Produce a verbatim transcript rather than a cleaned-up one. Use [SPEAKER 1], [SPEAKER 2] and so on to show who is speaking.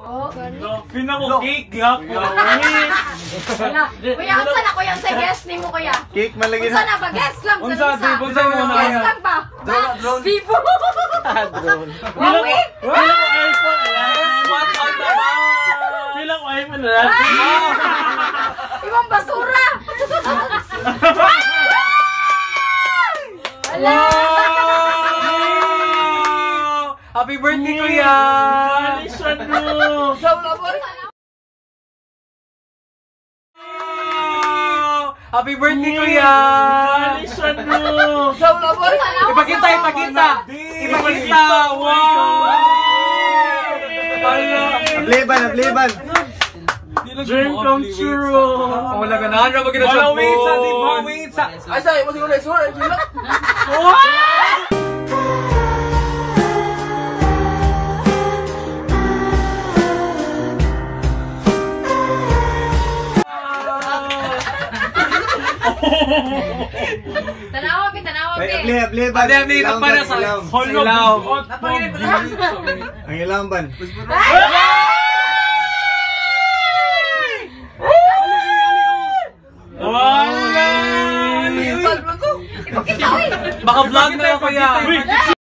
[SPEAKER 1] Oh, gano'n.
[SPEAKER 2] Pina ko cake, gap.
[SPEAKER 1] Wala. Kuya, unsa na kuya? Unsa guess ni mo kuya?
[SPEAKER 3] Cake malagi
[SPEAKER 1] Unsa
[SPEAKER 3] na.
[SPEAKER 1] na ba? Guess lang.
[SPEAKER 2] Unsa, di, unsa mo na
[SPEAKER 1] Guess
[SPEAKER 2] kaya?
[SPEAKER 1] lang ba?
[SPEAKER 3] Drone, drone.
[SPEAKER 1] Vivo.
[SPEAKER 3] Drone.
[SPEAKER 1] Wow, wait.
[SPEAKER 2] Pila ko iPhone. What on the Pila ko iPhone na.
[SPEAKER 1] Ibang basura. Wala.
[SPEAKER 3] Happy birthday, kuya! Happy birthday, kuya! Ipakita, ipakita! Ipakita! Wow! Ableban, ableban!
[SPEAKER 2] Dream come true!
[SPEAKER 3] Wala ka na, ano ba gina-jump
[SPEAKER 2] Wala
[SPEAKER 3] mo?
[SPEAKER 2] wait sa, di ba? Wait sa!
[SPEAKER 3] Ay, sa'yo, mo siguro na isura, isura!
[SPEAKER 1] Tanawa ki, tanawa ki.
[SPEAKER 3] Able, able, ban.
[SPEAKER 2] Able, able,
[SPEAKER 3] Ilang
[SPEAKER 2] para
[SPEAKER 3] ban,
[SPEAKER 2] sa
[SPEAKER 3] ilang.
[SPEAKER 2] hollow.
[SPEAKER 3] Ilaw.
[SPEAKER 2] Ilaw.
[SPEAKER 3] Ang ilang ban.
[SPEAKER 2] Wow!
[SPEAKER 1] Ipakita, uy.
[SPEAKER 3] Baka vlog na ako, kuya.
[SPEAKER 2] Wait!